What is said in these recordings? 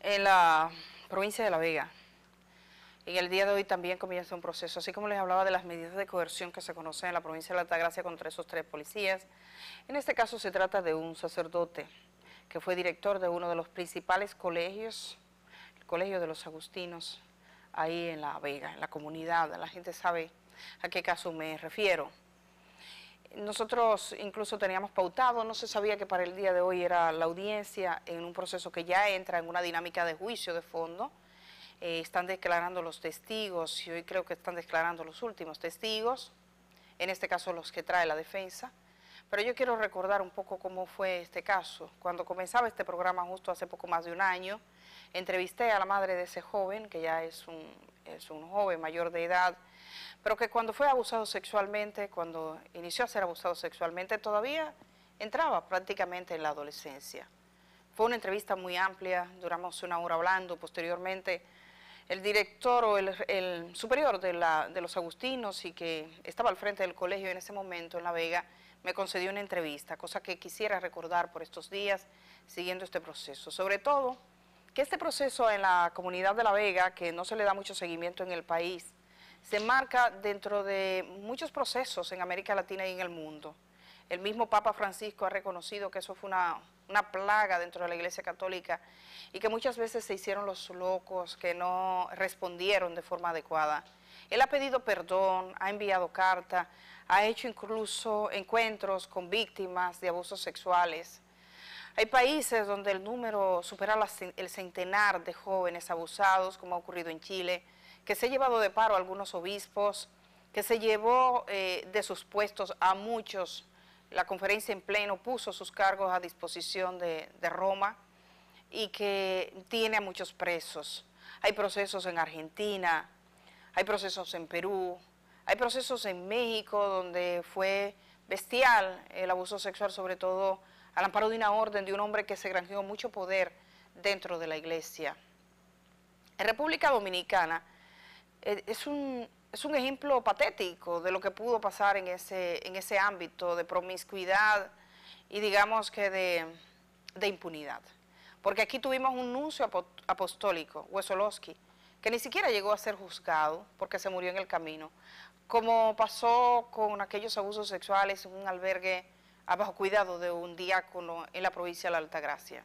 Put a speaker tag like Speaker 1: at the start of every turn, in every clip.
Speaker 1: en la provincia de La Vega. En el día de hoy también comienza un proceso, así como les hablaba de las medidas de coerción que se conocen en la provincia de la Altagracia contra esos 3 policías. En este caso se trata de un sacerdote que fue director de uno de los principales colegios, el Colegio de los Agustinos, ahí en La Vega, en la comunidad. La gente sabe a qué caso me refiero. Nosotros incluso teníamos pautado, no se sabía que para el día de hoy era la audiencia en un proceso que ya entra en una dinámica de juicio de fondo. Están declarando los testigos y hoy creo que están declarando los últimos testigos, en este caso los que trae la defensa. Pero yo quiero recordar un poco cómo fue este caso. Cuando comenzaba este programa justo hace poco más de un año, entrevisté a la madre de ese joven, que ya es un joven mayor de edad, pero que cuando fue abusado sexualmente, cuando inició a ser abusado sexualmente, todavía entraba prácticamente en la adolescencia. Fue una entrevista muy amplia, duramos 1 hora hablando. Posteriormente, el director o el superior de los Agustinos y que estaba al frente del colegio en ese momento en La Vega, me concedió una entrevista, cosa que quisiera recordar por estos días siguiendo este proceso. Sobre todo, que este proceso en la comunidad de La Vega, que no se le da mucho seguimiento en el país, se marca dentro de muchos procesos en América Latina y en el mundo. El mismo Papa Francisco ha reconocido que eso fue una plaga dentro de la Iglesia Católica y que muchas veces se hicieron los locos, que no respondieron de forma adecuada. Él ha pedido perdón, ha enviado carta, ha hecho incluso encuentros con víctimas de abusos sexuales. Hay países donde el número supera el centenar de jóvenes abusados, como ha ocurrido en Chile, que se ha llevado de paro a algunos obispos, que se llevó de sus puestos a muchos. La conferencia en pleno puso sus cargos a disposición de Roma y que tiene a muchos presos. Hay procesos en Argentina, hay procesos en Perú, hay procesos en México donde fue bestial el abuso sexual, sobre todo al amparo de una orden de un hombre que se granjeó mucho poder dentro de la iglesia. En República Dominicana es un ejemplo patético de lo que pudo pasar en ese ámbito de promiscuidad y digamos que de impunidad. Porque aquí tuvimos un nuncio apostólico, Wesolowski, que ni siquiera llegó a ser juzgado porque se murió en el camino, como pasó con aquellos abusos sexuales en un albergue a bajo cuidado de un diácono en la provincia de la Altagracia.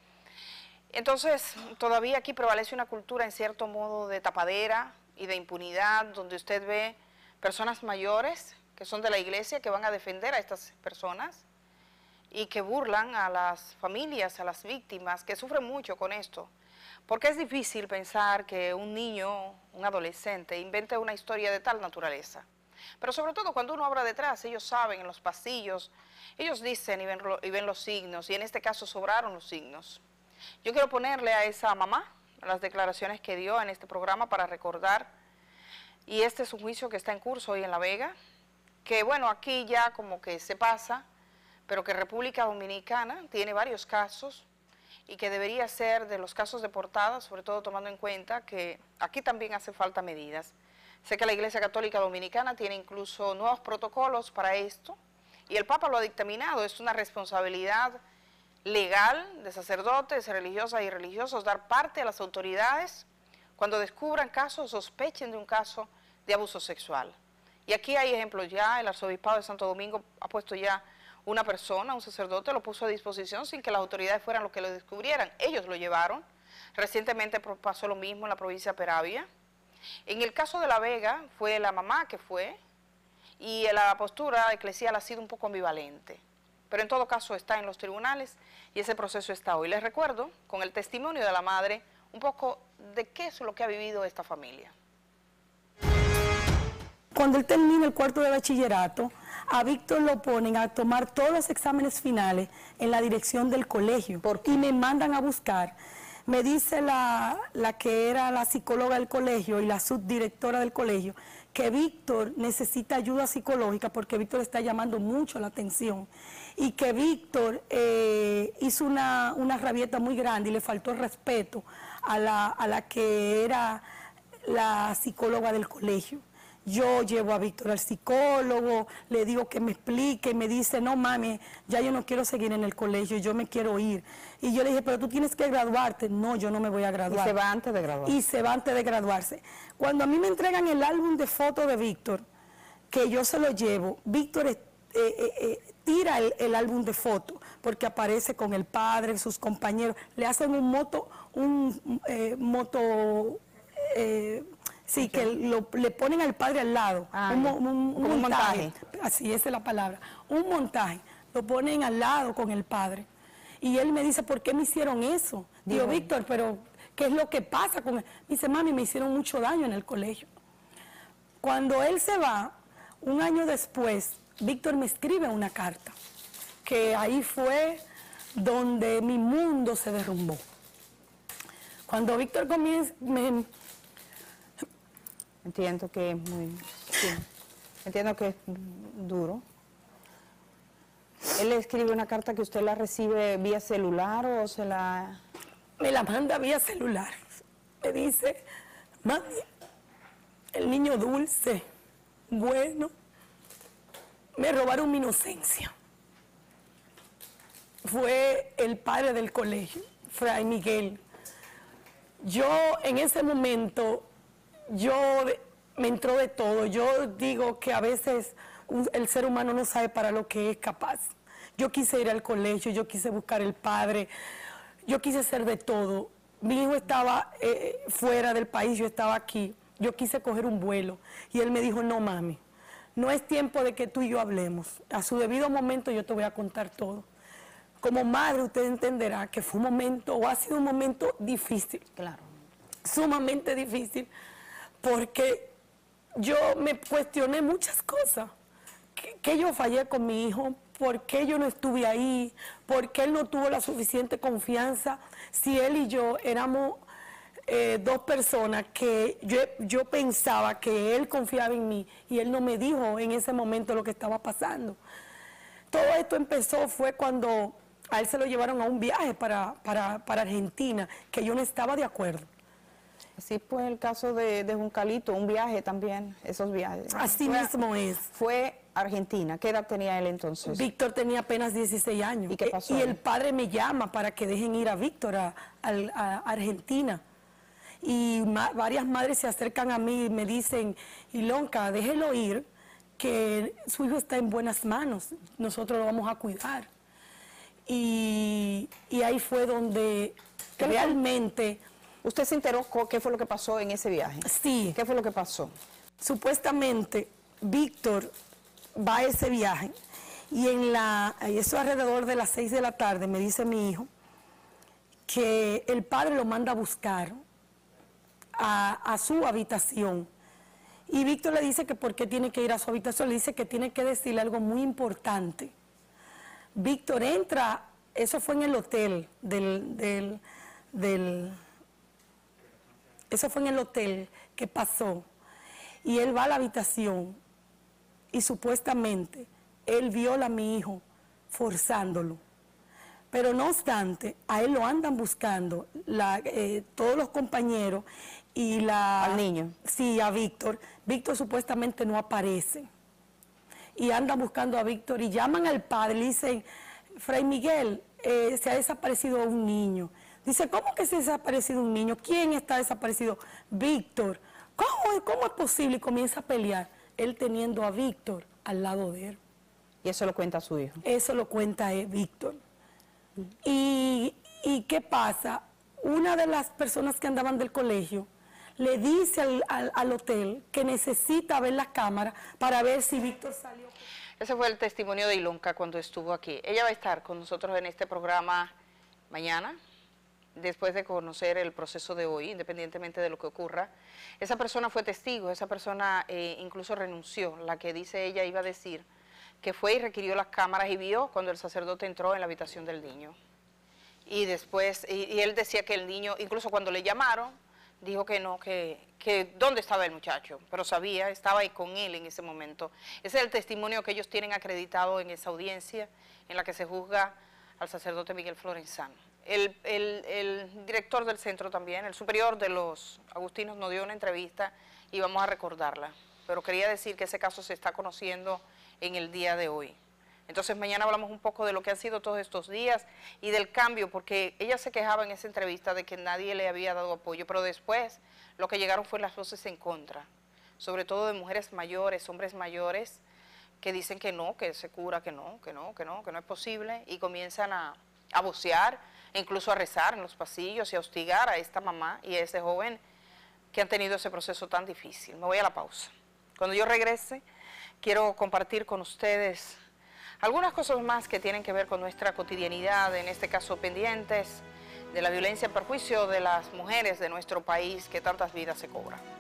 Speaker 1: Entonces, todavía aquí prevalece una cultura en cierto modo de tapadera y de impunidad, donde usted ve personas mayores que son de la iglesia que van a defender a estas personas y que burlan a las familias, a las víctimas, que sufren mucho con esto. Porque es difícil pensar que un niño, un adolescente, invente una historia de tal naturaleza. Pero sobre todo cuando uno habla detrás, ellos saben en los pasillos, ellos dicen y ven los signos, y en este caso sobraron los signos. Yo quiero ponerle a esa mamá las declaraciones que dio en este programa para recordar, y este es un juicio que está en curso hoy en La Vega, que bueno, aquí ya como que se pasa, pero que República Dominicana tiene varios casos y que debería ser de los casos de portada, sobre todo tomando en cuenta que aquí también hace falta medidas. Sé que la Iglesia Católica Dominicana tiene incluso nuevos protocolos para esto y el Papa lo ha dictaminado, es una responsabilidad legal de sacerdotes, religiosas y religiosos dar parte a las autoridades cuando descubran casos o sospechen de un caso de abuso sexual. Y aquí hay ejemplos ya, el Arzobispado de Santo Domingo ha puesto ya una persona, un sacerdote, lo puso a disposición sin que las autoridades fueran los que lo descubrieran. Ellos lo llevaron. Recientemente pasó lo mismo en la provincia de Peravia. En el caso de La Vega fue la mamá que fue y la postura eclesial ha sido un poco ambivalente. Pero en todo caso está en los tribunales y ese proceso está hoy. Les recuerdo, con el testimonio de la madre, un poco de qué es lo que ha vivido esta familia.
Speaker 2: Cuando él termina el 4º de bachillerato, a Víctor lo ponen a tomar todos los exámenes finales en la dirección del colegio y me mandan a buscar. Me dice la que era la psicóloga del colegio y la subdirectora del colegio que Víctor necesita ayuda psicológica porque Víctor está llamando mucho la atención y que Víctor hizo una rabieta muy grande y le faltó el respeto a la que era la psicóloga del colegio. Yo llevo a Víctor al psicólogo, le digo que me explique, y me dice, no mami, ya yo no quiero seguir en el colegio, yo me quiero ir. Y yo le dije, pero tú tienes que graduarte. No, yo no me voy a graduar.
Speaker 3: Y se va antes de graduarse.
Speaker 2: Y se va antes de graduarse. Cuando a mí me entregan el álbum de fotos de Víctor, que yo se lo llevo, Víctor tira el álbum de fotos, porque aparece con el padre, sus compañeros, le hacen sí, que le ponen al padre al lado, un montaje, así esa es la palabra, un montaje, lo ponen al lado con el padre. Y él me dice, ¿por qué me hicieron eso? Digo, Víctor, pero ¿qué es lo que pasa con él? Me dice, mami, me hicieron mucho daño en el colegio. Cuando él se va, un año después, Víctor me escribe una carta, que ahí fue donde mi mundo se derrumbó. Cuando Víctor comienza,
Speaker 3: entiendo que es muy... Sí, entiendo que es duro. ¿Él le escribe una carta que usted la recibe vía celular o se la...?
Speaker 2: Me la manda vía celular. Me dice, mami, el niño dulce, bueno, me robaron mi inocencia. Fue el padre del colegio, Fray Miguel. Yo en ese momento, me entró de todo. Yo digo que a veces el ser humano no sabe para lo que es capaz. Yo quise ir al colegio, yo quise buscar el padre, yo quise hacer de todo. Mi hijo estaba fuera del país, yo estaba aquí. Yo quise coger un vuelo y él me dijo, no mami, no es tiempo de que tú y yo hablemos. A su debido momento yo te voy a contar todo. Como madre usted entenderá que fue un momento, o ha sido un momento difícil.
Speaker 3: Claro.
Speaker 2: Sumamente difícil, porque yo me cuestioné muchas cosas. ¿Qué yo fallé con mi hijo? ¿Por qué yo no estuve ahí? ¿Por qué él no tuvo la suficiente confianza? Si él y yo éramos dos personas que yo pensaba que él confiaba en mí y él no me dijo en ese momento lo que estaba pasando. Todo esto fue cuando a él se lo llevaron a un viaje para Argentina, que yo no estaba de acuerdo.
Speaker 3: Así fue el caso de Juncalito, un viaje también, esos viajes.
Speaker 2: Así mismo es.
Speaker 3: Fue Argentina. ¿Qué edad tenía él entonces?
Speaker 2: Víctor tenía apenas 16 años.
Speaker 3: ¿Y qué pasó?
Speaker 2: Y el padre me llama para que dejen ir a Víctor a Argentina. Y varias madres se acercan a mí y me dicen, Ilonka, déjelo ir, que su hijo está en buenas manos, nosotros lo vamos a cuidar. Y ahí fue donde realmente...
Speaker 3: ¿Usted se enteró qué fue lo que pasó en ese viaje?
Speaker 2: Sí.
Speaker 3: ¿Qué fue lo que pasó?
Speaker 2: Supuestamente, Víctor va a ese viaje y eso alrededor de las 6 de la tarde me dice mi hijo que el padre lo manda a buscar a su habitación. Y Víctor le dice que por qué tiene que ir a su habitación, le dice que tiene que decirle algo muy importante. Víctor entra, eso fue en el hotel eso fue en el hotel que pasó, y él va a la habitación y supuestamente él viola a mi hijo forzándolo. Pero no obstante, a él lo andan buscando todos los compañeros y
Speaker 3: ¿Al niño?
Speaker 2: Sí, a Víctor. Víctor supuestamente no aparece. Y andan buscando a Víctor y llaman al padre y le dicen, Fray Miguel, se ha desaparecido un niño. Dice, ¿cómo que se ha desaparecido un niño? ¿Quién está desaparecido? Víctor. ¿Cómo es posible? Y comienza a pelear, él teniendo a Víctor al lado de él.
Speaker 3: ¿Y eso lo cuenta su hijo?
Speaker 2: Eso lo cuenta Víctor. ¿Y qué pasa? Una de las personas que andaban del colegio le dice al hotel que necesita ver las cámaras para ver si Víctor salió.
Speaker 1: Ese fue el testimonio de Ilonka cuando estuvo aquí. Ella va a estar con nosotros en este programa mañana, después de conocer el proceso de hoy, independientemente de lo que ocurra. Esa persona fue testigo, esa persona incluso renunció, la que dice ella iba a decir que fue y requirió las cámaras y vio cuando el sacerdote entró en la habitación del niño. Y después, y él decía que el niño, incluso cuando le llamaron, dijo que no, que dónde estaba el muchacho, pero sabía, estaba ahí con él en ese momento. Ese es el testimonio que ellos tienen acreditado en esa audiencia en la que se juzga al sacerdote Miguel Florenzano. El director del centro también, el superior de los agustinos, nos dio una entrevista y vamos a recordarla. pero quería decir que ese caso se está conociendo en el día de hoy. Entonces mañana hablamos un poco de lo que han sido todos estos días y del cambio, porque ella se quejaba en esa entrevista de que nadie le había dado apoyo, pero después lo que llegaron fue las voces en contra, sobre todo de mujeres mayores, hombres mayores, que dicen que no, que se cura, que no es posible, y comienzan a vocear, e incluso a rezar en los pasillos y a hostigar a esta mamá y a ese joven que han tenido ese proceso tan difícil. Me voy a la pausa. Cuando yo regrese, quiero compartir con ustedes algunas cosas más que tienen que ver con nuestra cotidianidad, en este caso pendientes de la violencia en perjuicio de las mujeres de nuestro país, que tantas vidas se cobran.